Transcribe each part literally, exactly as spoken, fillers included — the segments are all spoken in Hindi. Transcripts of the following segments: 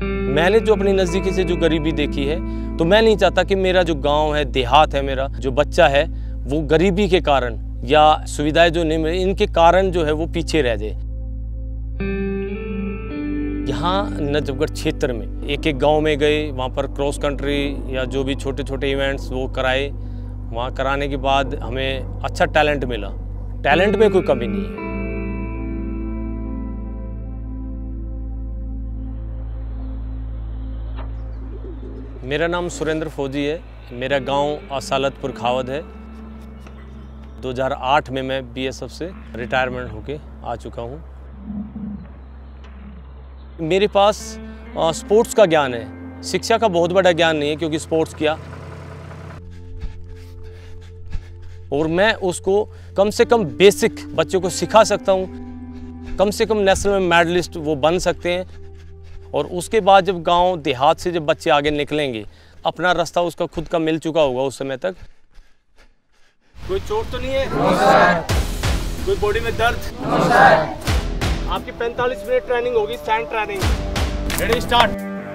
मैंने जो अपनी नज़दीकी से जो गरीबी देखी है, तो मैं नहीं चाहता कि मेरा जो गांव है, देहात है, मेरा जो बच्चा है वो गरीबी के कारण या सुविधाएं जो नहीं मिली इनके कारण जो है वो पीछे रह जाए। यहाँ नजफगढ़ क्षेत्र में एक एक गांव में गए, वहाँ पर क्रॉस कंट्री या जो भी छोटे छोटे इवेंट्स वो कराए। वहाँ कराने के बाद हमें अच्छा टैलेंट मिला। टैलेंट में कोई कमी नहीं है। मेरा नाम सुरेंद्र फौजी है। मेरा गांव असालतपुर खावद है। दो हज़ार आठ में मैं बीएसएफ से रिटायरमेंट होके आ चुका हूँ। मेरे पास आ, स्पोर्ट्स का ज्ञान है, शिक्षा का बहुत बड़ा ज्ञान नहीं है क्योंकि स्पोर्ट्स किया, और मैं उसको कम से कम बेसिक बच्चों को सिखा सकता हूँ। कम से कम नेशनल में मेडलिस्ट वो बन सकते हैं। और उसके बाद जब गांव देहात से जब बच्चे आगे निकलेंगे, अपना रास्ता उसका खुद का मिल चुका होगा उस समय तक। कोई चोट तो नहीं है? No sir. कोई बॉडी में दर्द? No sir. आपकी पैंतालीस मिनट ट्रेनिंग होगी, स्टैंड ट्रेनिंग। Ready start.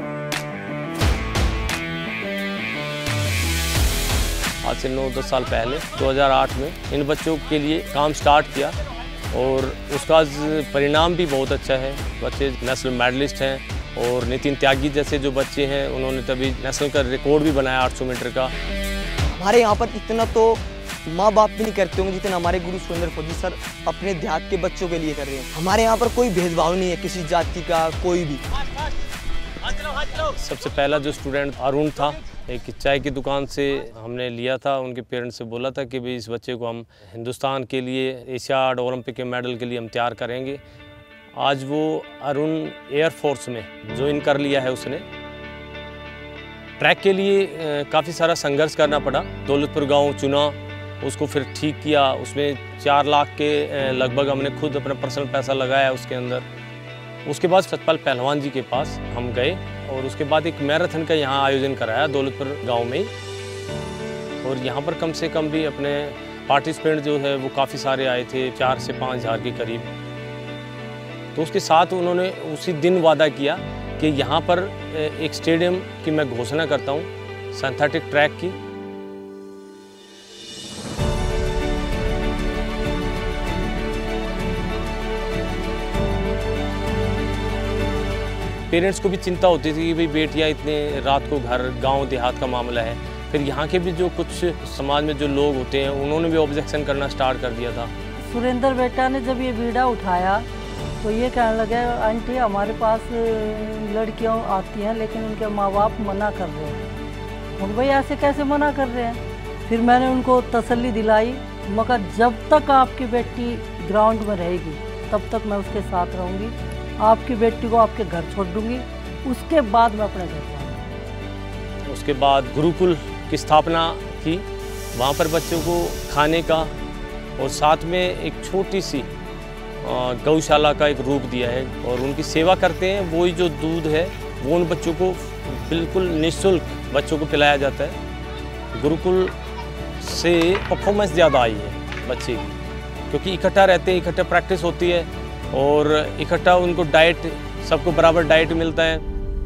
आज से नौ दस साल पहले दो हज़ार आठ में इन बच्चों के लिए काम स्टार्ट किया और उसका परिणाम भी बहुत अच्छा है। बच्चे नेशनल मेडलिस्ट हैं और नितिन त्यागी जैसे जो बच्चे हैं उन्होंने तभी नेशनल का रिकॉर्ड भी बनाया आठ सौ मीटर का। हमारे यहाँ पर इतना तो माँ बाप भी नहीं करते होंगे जितना हमारे गुरु सुरेंद्र फौजी सर अपने देहात के बच्चों के लिए कर रहे हैं। हमारे यहाँ पर कोई भेदभाव नहीं है किसी जाति का, कोई भी। सबसे पहला जो स्टूडेंट अरुण था, एक चाय की दुकान से हमने लिया था। उनके पेरेंट्स से बोला था कि भाई इस बच्चे को हम हिंदुस्तान के लिए एशियाड ओलंपिक के मेडल के लिए हम तैयार करेंगे। आज वो अरुण एयरफोर्स में ज्वाइन कर लिया है उसने। ट्रैक के लिए काफ़ी सारा संघर्ष करना पड़ा। दौलतपुर गांव चुना, उसको फिर ठीक किया। उसमें चार लाख के लगभग हमने खुद अपना पर्सनल पैसा लगाया उसके अंदर। उसके बाद सतपाल पहलवान जी के पास हम गए और उसके बाद एक मैराथन का यहाँ आयोजन कराया दौलतपुर गांव में ही। और यहाँ पर कम से कम भी अपने पार्टिसिपेंट जो है वो काफ़ी सारे आए थे, चार से पाँच हज़ार के करीब। तो उसके साथ उन्होंने उसी दिन वादा किया कि यहाँ पर एक स्टेडियम की मैं घोषणा करता हूँ, सिंथेटिक ट्रैक की। पेरेंट्स को भी चिंता होती थी कि भाई बेटियां इतने रात को घर, गांव देहात का मामला है। फिर यहाँ के भी जो कुछ समाज में जो लोग होते हैं उन्होंने भी ऑब्जेक्शन करना स्टार्ट कर दिया था। सुरेंद्र बेटा ने जब ये बीड़ा उठाया तो ये कहने लगे, आंटी हमारे पास लड़कियां आती हैं लेकिन उनके माँ बाप मना कर रहे हैं। और भाई ऐसे कैसे मना कर रहे हैं? फिर मैंने उनको तसल्ली दिलाई, मगर जब तक आपकी बेटी ग्राउंड में रहेगी तब तक मैं उसके साथ रहूँगी। आपकी बेटी को आपके घर छोड़ दूंगी, उसके बाद मैं अपने घर जाऊँगी। उसके बाद गुरुकुल की स्थापना की। वहाँ पर बच्चों को खाने का और साथ में एक छोटी सी गौशाला का एक रूप दिया है और उनकी सेवा करते हैं। वही जो दूध है वो उन बच्चों को बिल्कुल निःशुल्क बच्चों को पिलाया जाता है। गुरुकुल से परफॉर्मेंस ज़्यादा आई है बच्चे की, क्योंकि इकट्ठा रहते हैं, इकट्ठा प्रैक्टिस होती है और इकट्ठा उनको डाइट, सबको बराबर डाइट मिलता है।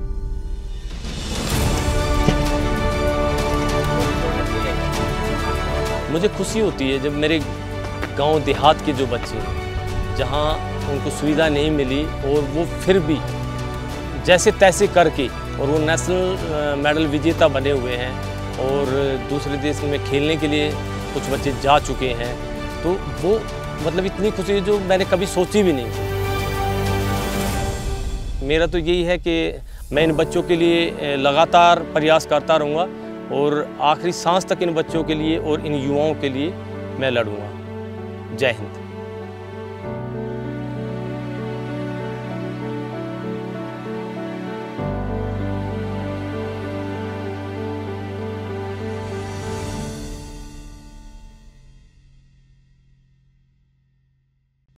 मुझे खुशी होती है जब मेरे गांव देहात के जो बच्चे, जहां उनको सुविधा नहीं मिली और वो फिर भी जैसे तैसे करके और वो नेशनल मेडल विजेता बने हुए हैं और दूसरे देश में खेलने के लिए कुछ बच्चे जा चुके हैं, तो वो मतलब इतनी खुशी जो मैंने कभी सोची भी नहीं। मेरा तो यही है कि मैं इन बच्चों के लिए लगातार प्रयास करता रहूँगा और आखिरी सांस तक इन बच्चों के लिए और इन युवाओं के लिए मैं लड़ूंगा। जय हिंद।